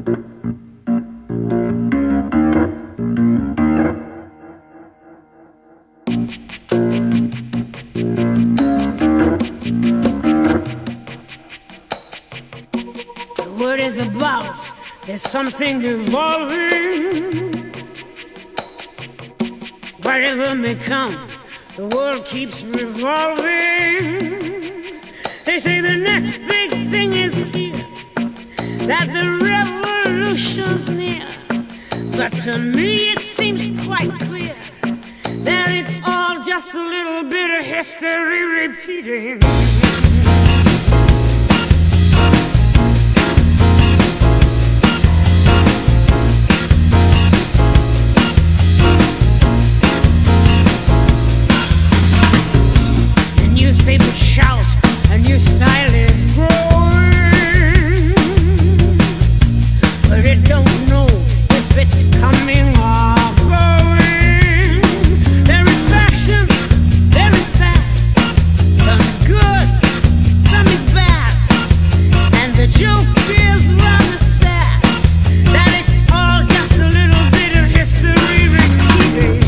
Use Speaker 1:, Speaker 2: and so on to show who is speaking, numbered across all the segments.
Speaker 1: What is about? There's something evolving. Whatever may come, the world keeps revolving. They say the next big thing is here, that the revolution's near. But to me it seems quite clear that it's all just a little bit of history repeating. People shout, a new style is growing, but it don't know if it's coming or going. There is fashion, there is fat, some is good, some is bad, and the joke is rather sad that it's all just a little bit of history repeating.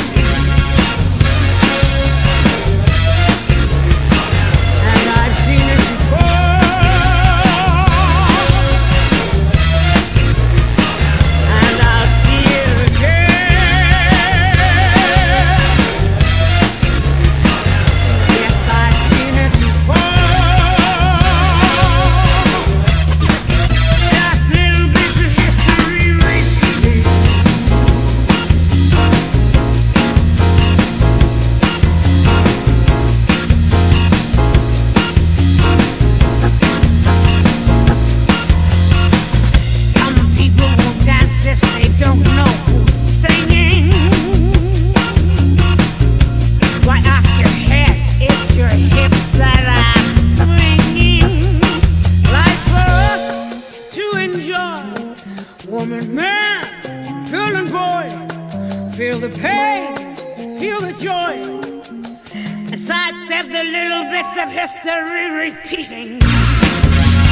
Speaker 1: Woman, man, girl and boy, feel the pain, feel the joy, and sidestep the little bits of history repeating.